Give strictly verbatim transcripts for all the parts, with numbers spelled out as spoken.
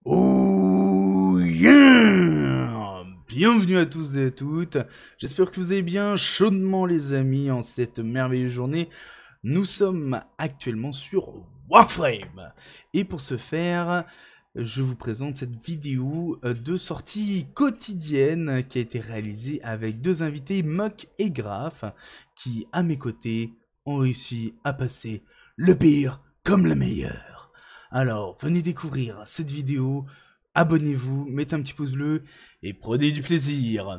Oh yeah! Bienvenue à tous et à toutes, j'espère que vous allez bien chaudement les amis en cette merveilleuse journée. Nous sommes actuellement sur Warframe et pour ce faire, je vous présente cette vidéo de sortie quotidienne qui a été réalisée avec deux invités, Muck et Graf, qui à mes côtés ont réussi à passer le pire comme le meilleur. Alors, venez découvrir cette vidéo, abonnez-vous, mettez un petit pouce bleu et prenez du plaisir.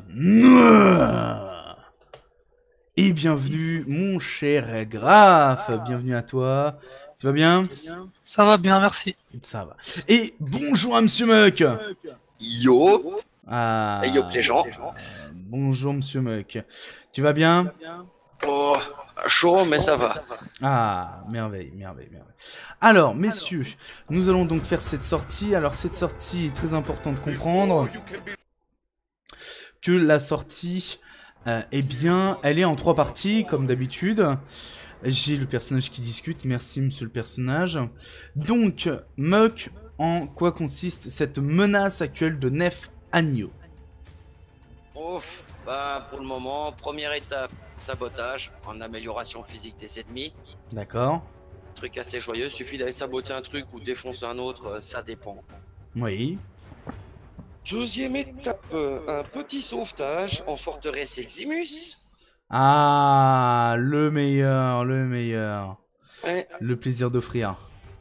Et bienvenue, mon cher Graf, bienvenue à toi. Tu vas bien? Ça va bien, merci. Ça va. Et bonjour à Monsieur Muck. Yo. Ah. Et yo les gens. Euh, bonjour Monsieur Muck. Tu vas bien? Oh, chaud mais ça va. Ah, merveille, merveille, merveille. Alors, messieurs, nous allons donc faire cette sortie. Alors, cette sortie est très important de comprendre que la sortie, euh, eh bien, elle est en trois parties, comme d'habitude. J'ai le personnage qui discute. Merci, monsieur le personnage. Donc, Muck, en quoi consiste cette menace actuelle de Nef Agneau? Ouf, bah pour le moment, première étape, sabotage en amélioration physique des ennemis. D'accord. Truc assez joyeux, suffit d'aller saboter un truc ou défoncer un autre, ça dépend. Oui. Deuxième étape, un petit sauvetage en forteresse Eximus. Ah, le meilleur, le meilleur. Ouais. Le plaisir d'offrir.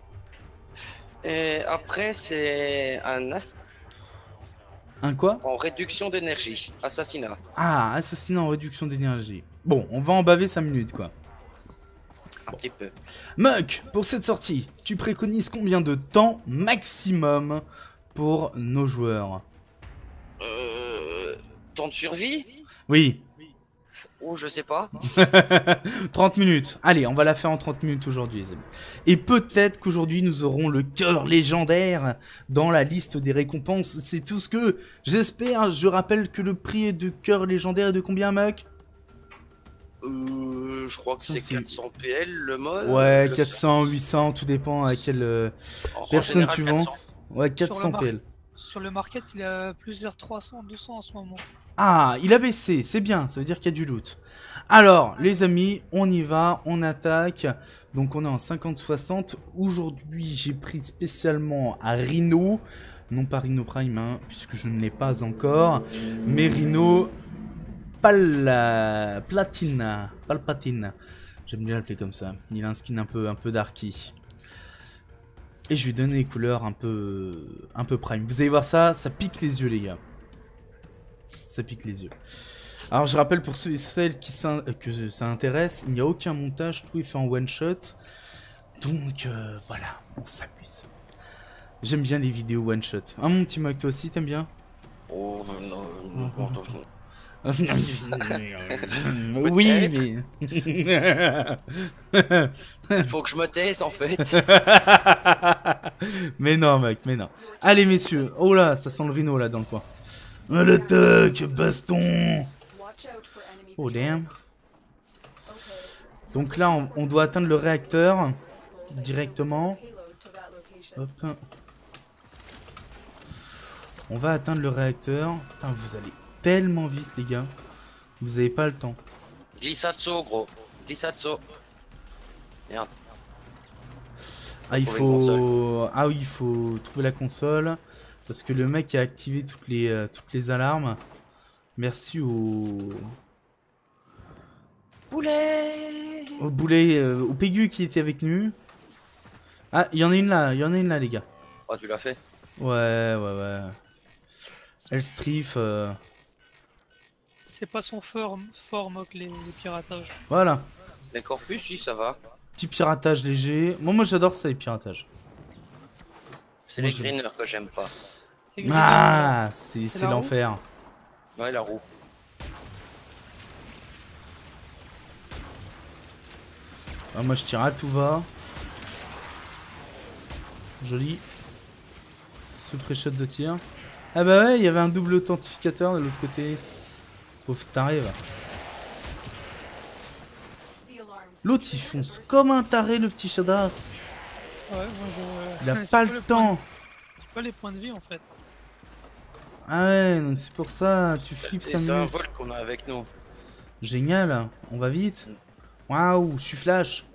Et après, c'est un ass... Un quoi? en réduction d'énergie, assassinat. Ah, assassinat en réduction d'énergie. Bon, on va en baver cinq minutes, quoi. Un petit peu. Muck, pour cette sortie, tu préconises combien de temps maximum pour nos joueurs? Euh... Temps de survie? Oui. Oh, je sais pas. trente minutes. Allez, on va la faire en trente minutes aujourd'hui, les amis. Et peut-être qu'aujourd'hui, nous aurons le cœur légendaire dans la liste des récompenses. C'est tout ce que j'espère. Je rappelle que le prix de cœur légendaire est de combien, Muck? Euh, je crois que c'est quatre cents P L le mode. Ouais, le... quatre cents, huit cents, tout dépend à quelle euh, en personne général, tu vends. quatre cents. Ouais, quatre cents P L. Sur le market, il a plusieurs trois cents, deux cents en ce moment. Ah, il a baissé, c'est bien, ça veut dire qu'il y a du loot. Alors, les amis, on y va, on attaque. Donc on est en cinquante soixante. Aujourd'hui, j'ai pris spécialement à Rhino. Non pas Rhino Prime, hein, puisque je ne l'ai pas encore. Mais Rhino Pal... Platine. Palpatine. J'aime bien l'appeler comme ça. Il a un skin un peu, un peu darky. Et je lui donne les couleurs un peu, un peu prime. Vous allez voir ça, ça pique les yeux, les gars. Ça pique les yeux. Alors je rappelle pour ceux et celles qui que ça intéresse, il n'y a aucun montage, tout est fait en one shot. Donc euh, voilà, on s'amuse. J'aime bien les vidéos one shot. Ah mon petit Muck, toi aussi t'aimes bien? Oh non, non, non, non, non. Oui, mais... Il faut que je me taise en fait. Mais non mec, mais non. Allez messieurs, oh là, ça sent le rhino là dans le coin. À l'attaque, baston. Oh damn. Donc là, on, on doit atteindre le réacteur directement. Hop. On va atteindre le réacteur. Putain, vous allez tellement vite, les gars. Vous avez pas le temps. Glissatso, gros. Glissatso. Merde. Ah, il Trouver faut... Ah oui, il faut trouver la console. Parce que le mec a activé toutes les, euh, toutes les alarmes. Merci au... Boulet. Au boulet, euh, au Pégu qui était avec nous. Ah, il y en a une là, il y en a une là, les gars. Oh, tu l'as fait? Ouais, ouais, ouais. Elstrif. Euh... C'est pas son fort, fort Muck, les, les piratages. Voilà. Les corpus, si, ça va. Petit piratage léger. Moi, moi j'adore ça, les piratages. C'est Moi, les je- greeners que j'aime pas. Ah, c'est C'est c'est la roue. l'enfer. Ouais, la roue. Ah, moi, je tire à tout va. Joli. Ce pré-shot de tir. Ah bah ouais, il y avait un double authentificateur de l'autre côté. Faut que t'arrives. L'autre, il fonce comme un taré, le petit Shadar. Ouais, moi je... Il a c'est pas quoi le point temps. pas les points de vie en fait. Ah ouais, donc c'est pour ça, tu flippes Et cinq c'est un minutes. vol qu'on a avec nous. Génial, on va vite. Waouh, je suis flash.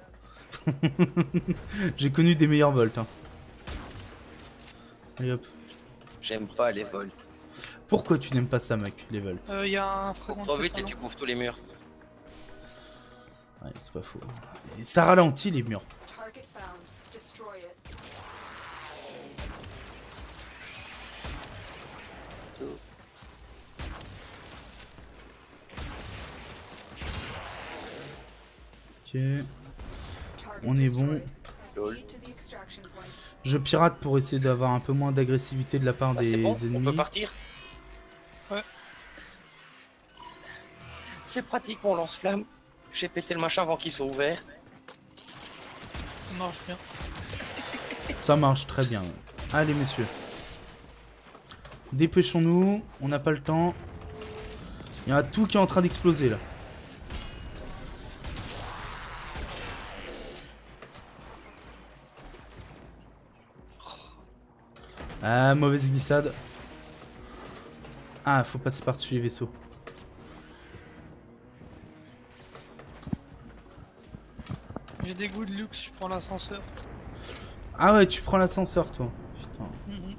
J'ai connu des meilleurs volts. Hein. Allez hop. J'aime pas les volts. Pourquoi tu n'aimes pas ça, mec, les volts? Il euh, y a un Faut fragment trop de vite et céphalon. tu bouffes tous les murs. Ouais, c'est pas faux. Et ça ralentit les murs. Target found. Destroy it. Ok, Target on est bon. destroyed. Lol. Proceed to the extraction point. Je pirate pour essayer d'avoir un peu moins d'agressivité de la part Ah, des c'est bon, on ennemis. peut partir. Ouais. C'est pratique mon lance-flamme. J'ai pété le machin avant qu'il soit ouvert. Ça marche bien. Ça marche très bien. Allez, messieurs. Dépêchons-nous, on n'a pas le temps. Il y a tout qui est en train d'exploser là. Ah, mauvaise glissade. Ah, faut passer par-dessus les vaisseaux. J'ai des goûts de luxe, je prends l'ascenseur. Ah ouais, tu prends l'ascenseur toi. Putain. Mhm.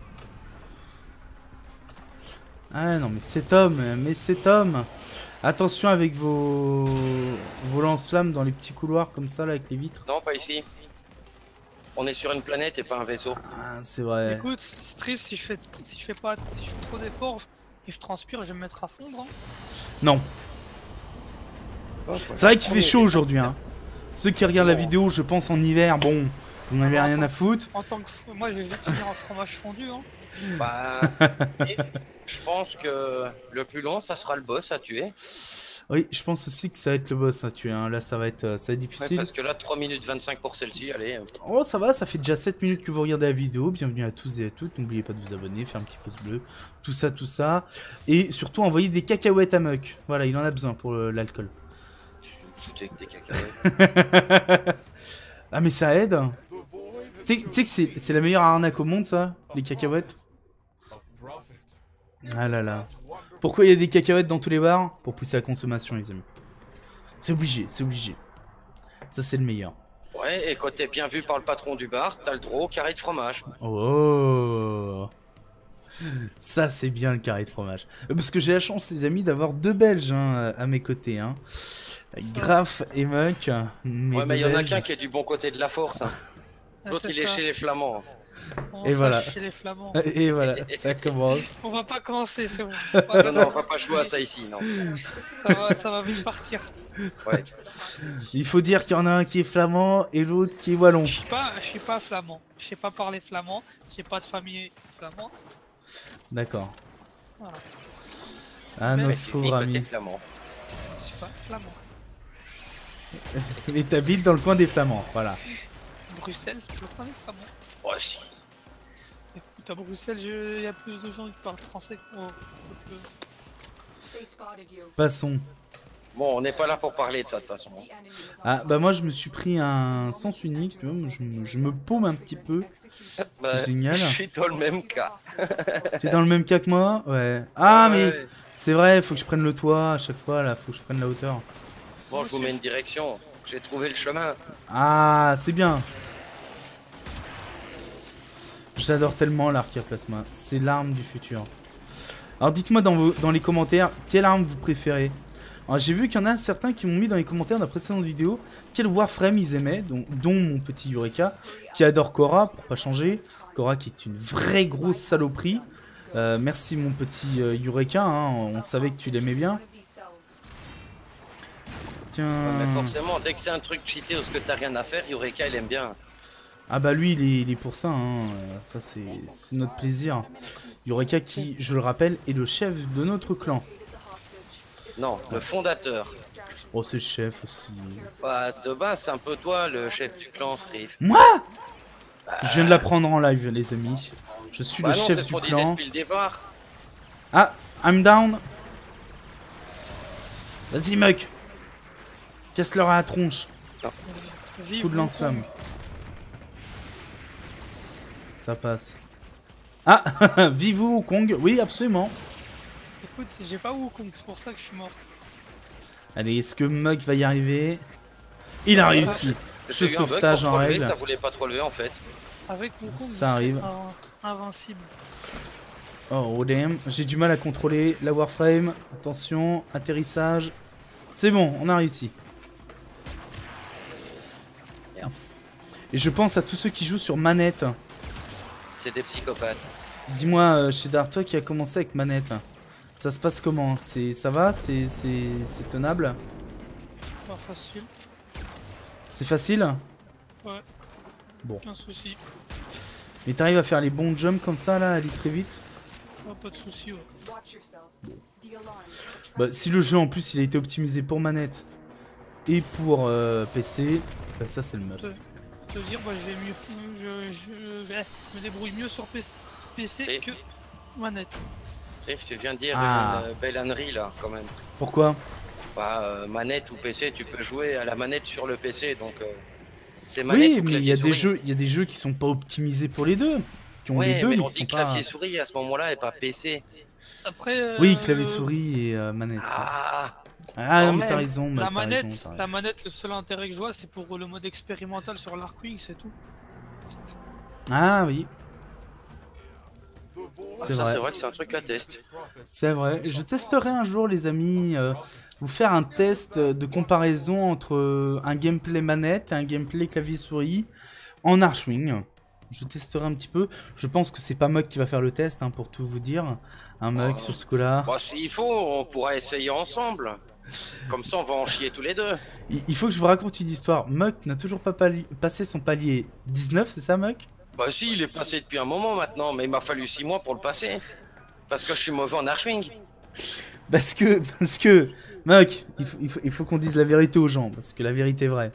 Ah non, mais cet homme, mais cet homme. Attention avec vos, vos lance-flammes dans les petits couloirs comme ça là avec les vitres. Non, pas ici. On est sur une planète et pas un vaisseau. Ah, c'est vrai. Écoute, Striff, si je fais si je fais pas si je fais trop d'efforts et je transpire, je vais me mettre à fondre. Hein. Non. C'est vrai qu'il fait chaud aujourd'hui. Hein. Ceux qui regardent la Bon. vidéo, je pense en hiver, bon, vous n'avez Ah, rien attends. à foutre. En tant que f- moi, je vais vite finir en fromage fondu. Hein. Bah, et je pense que le plus long, ça sera le boss à tuer. Oui, je pense aussi que ça va être le boss à tuer. Hein. Là, ça va être, euh, ça va être Ouais, difficile. parce que là, trois minutes vingt-cinq pour celle-ci, allez. Oh, ça va, ça fait déjà sept minutes que vous regardez la vidéo. Bienvenue à tous et à toutes. N'oubliez pas de vous abonner, faire un petit pouce bleu, tout ça, tout ça. Et surtout, envoyer des cacahuètes à Muck. Voilà, il en a besoin pour euh, l'alcool. Shooter avec des cacahuètes. Ah, mais ça aide. Tu sais tu sais que c'est c'est la meilleure arnaque au monde, ça, les cacahuètes. Ah là là. Pourquoi il y a des cacahuètes dans tous les bars? Pour pousser la consommation, les amis. C'est obligé, c'est obligé. Ça, c'est le meilleur. Ouais, et quand t'es bien vu par le patron du bar, t'as le droit au carré de fromage. Oh. Ça, c'est bien le carré de fromage. Euh, Parce que j'ai la chance, les amis, d'avoir deux Belges hein, à mes côtés. Hein. Graf et Muck. mes Ouais, mais il deux y en a Belges. qu'un qui est du bon côté de la force. Hein. Ah, L'autre, c'est il est ça. chez les Flamands. On Et sache voilà. chez les Flamands. Et voilà, ça commence. On va pas commencer, c'est bon. Non, non, on va pas jouer à ça ici, non. Ça va, ça va vite partir. Ouais. Il faut dire qu'il y en a un qui est flamand et l'autre qui est wallon. Je suis pas, je suis pas flamand. Je sais pas parler flamand. J'ai pas de famille flamand. D'accord. Voilà. Ah, Mais Ouais, notre c'est pauvre unique, ami. côté Flamand. Je suis pas flamand. Mais t'habites dans le coin des flamands, voilà. Bruxelles, c'est plus loin des flamands. Ouais, si. Écoute, à Bruxelles, il y a plus de gens qui parlent français que moi. Donc, euh, They spotted you. Passons. Bon, on n'est pas là pour parler de ça de toute façon. The enemy is on Ah, fire. bah moi je me suis pris un sens unique, tu vois, je, me- je me paume un petit peu. Bah, C'est génial. Je suis dans le même cas. T'es dans le même cas que moi? Ouais. Ah, mais Ouais. c'est vrai, faut que je prenne le toit à chaque fois, là, faut que je prenne la hauteur. Bon, je vous mets une direction. J'ai trouvé le chemin. Ah, c'est bien. J'adore tellement l'arc à plasma, c'est l'arme du futur. Alors dites-moi dans, vos- dans les commentaires, quelle arme vous préférez? Alors j'ai vu qu'il y en a certains qui m'ont mis dans les commentaires de la précédente vidéo quel Warframe ils aimaient, dont, dont mon petit Eureka, qui adore Cora, pour pas changer. Cora qui est une vraie grosse saloperie. Euh, merci mon petit euh, Eureka, hein, on savait que tu l'aimais bien. Tiens... Mais forcément, dès que c'est un truc cheaté ou ce que t'as rien à faire, Eureka il aime bien. Ah bah lui il est, il est pour ça, hein. Ça c'est c'est notre plaisir. Eureka qui, je le rappelle, est le chef de notre clan. Non, le fondateur. Oh c'est le chef aussi. Bah, de base, c'est un peu toi le chef du clan, Striff. Moi Je viens de l'apprendre en live les amis. Je suis Bah le non, chef c'est ce du qu'on disait clan. depuis le départ. Ah, I'm down. Vas-y Muck. Casse-leur à la tronche. vive Coup de le lance-flamme. con. Ça passe. Ah, vive Wukong, oui, absolument. Écoute, j'ai pas Wukong, c'est pour ça que je suis mort. Allez, est-ce que Mug va y arriver? Il a réussi. Ce J'ai eu un bug sauvetage pour en te relever, règle. Ça voulait pas te relever en fait. Avec Wukong, Ça je serais arrive. in- invincible. Oh damn, j'ai du mal à contrôler la Warframe. Attention, atterrissage. C'est bon, on a réussi. Merde. Et je pense à tous ceux qui jouent sur manette. C'est des psychopathes. Dis-moi, euh, chez Dark, qui a commencé avec manette. Ça se passe comment? C'est, ça va? C'est, c'est, c'est tenable? Pas facile, C'est facile? Ouais. Bon. aucun souci. Mais t'arrives à faire les bons jumps comme ça, là, à aller très vite? Ouais, pas de souci, ouais. Watch yourself. The alarm. Bah, si le jeu en plus il a été optimisé pour manette et pour euh, P C, bah, ça c'est le must. Ouais. Te dire, bah, je vais mieux. Je, je, je, je me débrouille mieux sur P C, P C Et- que manette. Riff, tu viens de dire Ah. une euh, belle ânerie là quand même. Pourquoi? Bah, euh, manette ou P C, tu peux jouer à la manette sur le P C donc. Euh, c'est manette Oui, ou mais il y a clavier des souris. jeux, il y a des jeux qui sont pas optimisés pour les deux, qui ont Ouais, les deux, mais mais, on qui dit sont pas. clavier souris à ce moment-là et pas P C. Après. euh, Oui, clavier souris et euh, manette. Ah, Ah, quand mais t'as même. raison, Mug, La t'as manette, raison, t'as la raison. manette, le seul intérêt que je vois, c'est pour le mode expérimental sur l'Arkwing, c'est tout. Ah oui, Ah, c'est ça vrai. c'est vrai que c'est un truc à test. C'est vrai. Je testerai un jour, les amis, euh, vous faire un test de comparaison entre euh, un gameplay manette et un gameplay clavier souris en Archwing. Je testerai un petit peu. Je pense que c'est pas Mug qui va faire le test, hein, pour tout vous dire. Un Mug Oh. sur ce coup-là. Bon, s'il faut, on pourra essayer ensemble. Comme ça, on va en chier tous les deux. Il il faut que je vous raconte une histoire. Mug n'a toujours pas pali- passé son palier dix-neuf, c'est ça, Mug? Bah si, il est passé depuis un moment maintenant, mais il m'a fallu six mois pour le passer. Parce que je suis mauvais en Archwing. Parce que, parce que, Mug, il faut, il faut, il faut qu'on dise la vérité aux gens, parce que la vérité est vraie.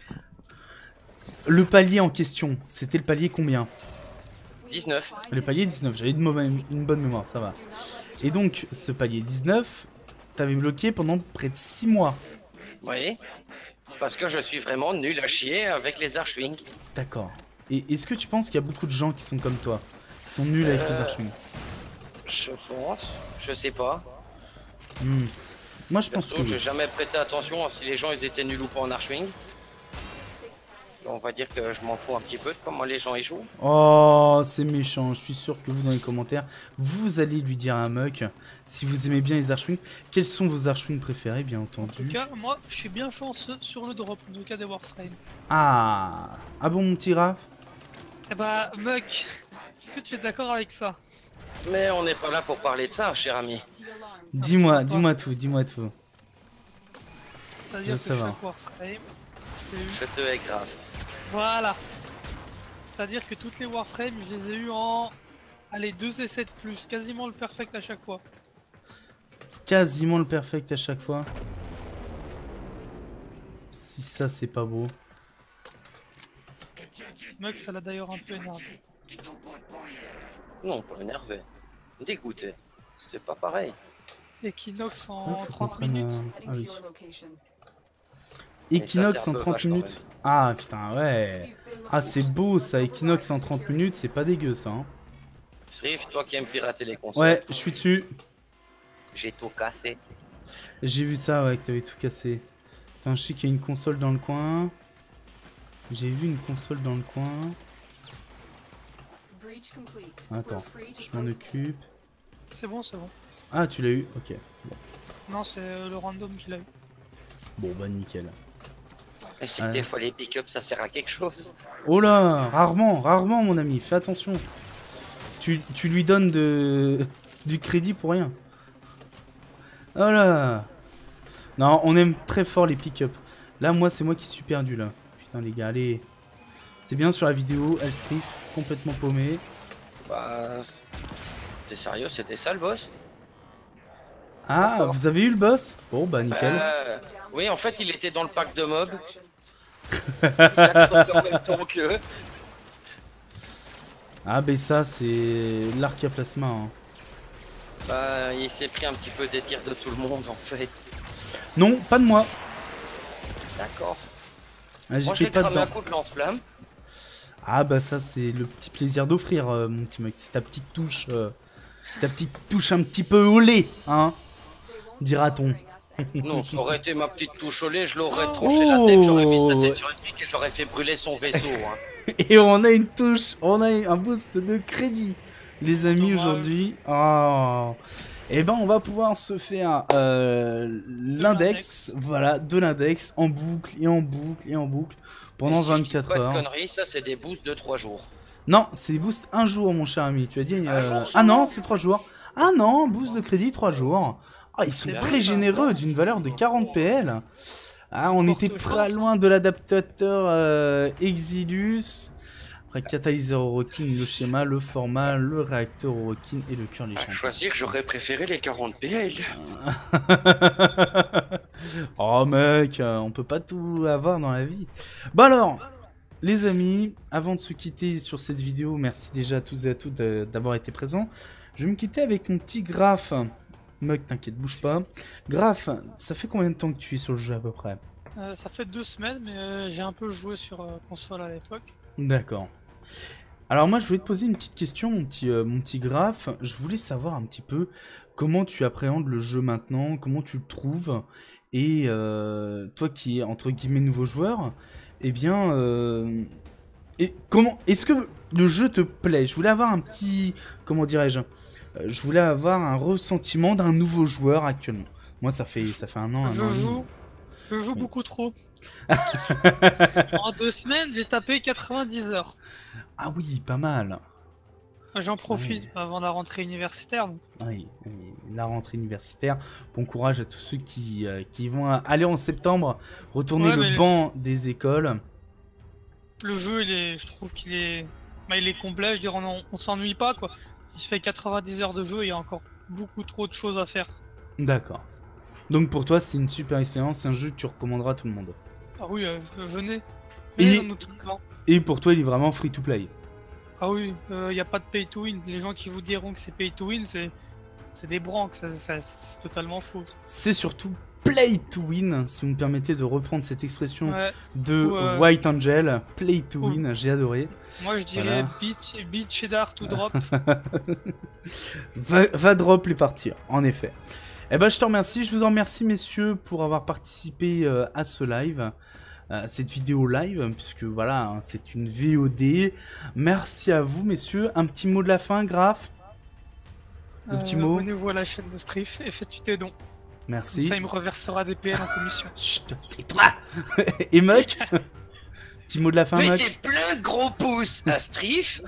Le palier en question, c'était le palier combien? dix-neuf. Le palier dix-neuf, j'avais une, mo- une bonne mémoire, ça va. Et donc, ce palier dix-neuf, t'avais bloqué pendant près de six mois. Oui. Parce que je suis vraiment nul à chier avec les Archwing. D'accord. Et est-ce que tu penses qu'il y a beaucoup de gens qui sont comme toi? Qui sont nuls avec les Euh. archwing? Je pense. Je sais pas. Hmm. Moi, je pense Perso, que j'ai oui. jamais prêté attention à si les gens ils étaient nuls ou pas en Archwing. On va dire que je m'en fous un petit peu de comment les gens y jouent. Oh, c'est méchant. Je suis sûr que vous, dans les commentaires, vous allez lui dire à Mug si vous aimez bien les archwing. Quels sont vos archwing préférés, bien En tout entendu? cas, moi, je suis bien chanceux sur le drop, en tout cas des Warframe. Ah, ah bon, mon petit Raph? Eh bah, Mug, est-ce que tu es d'accord avec ça? Mais on n'est pas là pour parler de ça, cher ami. The alarm. Dis-moi, dis-moi tout, dis-moi tout. C'est-à-dire Ça que va. chaque Warframe, je l'ai eu. Je te hais grave. Voilà. C'est-à-dire que toutes les Warframes, je les ai eu en... Allez, deux et sept plus, quasiment le perfect à chaque fois. Quasiment le perfect à chaque fois. Si ça, c'est pas beau. Mug, ça l'a d'ailleurs un peu énervé. Non, pas énervé. Dégoûté. C'est pas pareil. Equinox Ouais, en faut qu'on trente prenne, minutes. euh, Heading Ah to oui. your location. Equinox c'est un en peu trente vache, quand minutes. Ah putain, ouais. Ah, c'est beau ça, Equinox en trente minutes, c'est pas dégueu ça. Hein. Sriff, toi qui aimes pirater les consoles, Ouais, je suis dessus. j'ai tout cassé. J'ai vu ça, ouais, que t'avais tout cassé. Putain, je sais qu'il y a une console dans le coin. J'ai vu une console dans le coin. Breach complete. Attends, We're free to je m'en close- occupe. C'est bon, c'est bon. Ah, tu l'as eu? Ok. Non, c'est euh, le random qui l'a eu. Bon, bah nickel. Mais c'est Ouais, que des c'est- fois les pick-up ça sert à quelque chose. Oh là, rarement, rarement mon ami, fais attention. Tu, tu lui donnes de, du crédit pour rien. Oh là. Non, on aime très fort les pick-up. Là, moi, c'est moi qui suis perdu là. Putain, les gars, allez. C'est bien sur la vidéo, Elstrif, complètement paumé. Bah. T'es sérieux, c'était ça le boss? Ah, D'accord. vous avez eu le boss? Bon, bah nickel. Euh, Oui, en fait, il était dans le pack de mobs. Extraction. Il a crevé en même temps que. Ah, bah ça, c'est l'arc à plasma. Hein. Bah, il s'est pris un petit peu des tirs de tout le monde en fait. Non, pas de moi. D'accord. Ah, Moi, je J'étais vais pas cramer un dedans. coup de lance-flamme. Ah bah ça c'est le petit plaisir d'offrir, euh, mon petit mec. C'est ta petite touche, euh, ta petite touche un petit peu au lait, hein, dira-t-on. Non, ça aurait été ma petite touche au lait, je l'aurais tranché la tête, j'aurais mis sa tête sur une pique et j'aurais fait brûler son vaisseau. Hein. Et on a une touche, on a un boost de crédit, les amis, Dommage. aujourd'hui. Oh. Et ben on va pouvoir se faire euh, l'index, voilà, de l'index en boucle et en boucle et en boucle pendant Et si je dis vingt-quatre pas de heures. conneries, ça c'est des boosts de trois jours. Non, c'est boost un jour, mon cher ami. Tu as dit euh, Un jour ah seulement. non, c'est trois jours. Ah non, boost de crédit trois jours. Ah, ils sont C'est très bien, généreux, d'une valeur de quarante P L. Ah, on Porte était chance. pas loin de l'adaptateur euh, Exilus. Après, catalyseur Orokin, le schéma, le format, le réacteur Orokin et le cœur À légendaire. choisir, j'aurais préféré les quarante P L. Oh mec, euh, on peut pas tout avoir dans la vie. Bon alors, les amis, avant de se quitter sur cette vidéo, merci déjà à tous et à toutes de- d'avoir été présents. Je vais me quitter avec mon petit Graph. Mec, t'inquiète, bouge pas. Graph, ça fait combien de temps que tu es sur le jeu à peu près? Euh, ça fait deux semaines, mais euh, j'ai un peu joué sur euh, console à l'époque. D'accord. Alors moi, je voulais te poser une petite question, mon petit, euh, mon petit Graph. Je voulais savoir un petit peu comment tu appréhendes le jeu maintenant, comment tu le trouves. Et euh, toi qui es, entre guillemets, nouveau joueur, eh bien... euh, et comment... Est-ce que le jeu te plaît? Je voulais avoir un petit... Comment dirais-je? Euh, Je voulais avoir un ressentiment d'un nouveau joueur actuellement. Moi, ça fait, ça fait un an, un Je an et demi. joue, je joue Oui. beaucoup trop. En deux semaines, j'ai tapé quatre-vingt-dix heures. Ah oui, pas mal. J'en profite Ouais. avant la rentrée universitaire. Donc. Oui, oui, la rentrée universitaire. Bon courage à tous ceux qui, euh, qui vont aller en septembre retourner Ouais, le mais- banc des écoles. Le jeu, il est, je trouve qu'il est, bah, il est complet. Je veux dire, on, on s'ennuie pas quoi. Il fait quatre-vingt-dix heures de jeu, il y a encore beaucoup trop de choses à faire. D'accord. Donc pour toi, c'est une super expérience, c'est un jeu que tu recommanderas à tout le monde. Ah oui, euh, venez. Et- Venez dans notre clan. Et pour toi, il est vraiment free to play. Ah oui, il n'y a pas de pay to win. Les gens qui vous diront que c'est pay to win, c'est c'est des branques, ça, ça- c'est totalement faux. C'est surtout play to win, si vous me permettez de reprendre cette expression Ouais, de ou, euh, White Angel. Play to ou- win, j'ai adoré. moi je dirais Voilà. beat, beat cheddar to drop. Va, va drop les partir, en effet. Eh ben, je te remercie, je vous en remercie, messieurs, pour avoir participé euh, à ce live, à cette vidéo live, puisque voilà, hein, c'est une V O D. Merci à vous, messieurs. Un petit mot de la fin, Graph. Le petit mot. Euh, Abonnez-vous à la chaîne de Strife et faites tes dons. Comme Merci. ça, il me reversera des P N en commission. Chut, tais-toi. Et Muck. Petit mot de la fin, Mettez Muck. plein de gros pouces à Strife.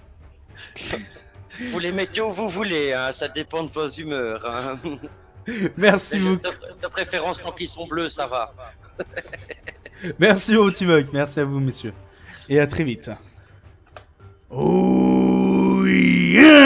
Vous les mettez où vous voulez, hein, ça dépend de vos humeurs. Hein. Merci De, beaucoup. de préférence, tant qu'ils sont bleus, ça va. Merci au petit Muck. Merci à vous, messieurs. Et à très vite. Oh yeah.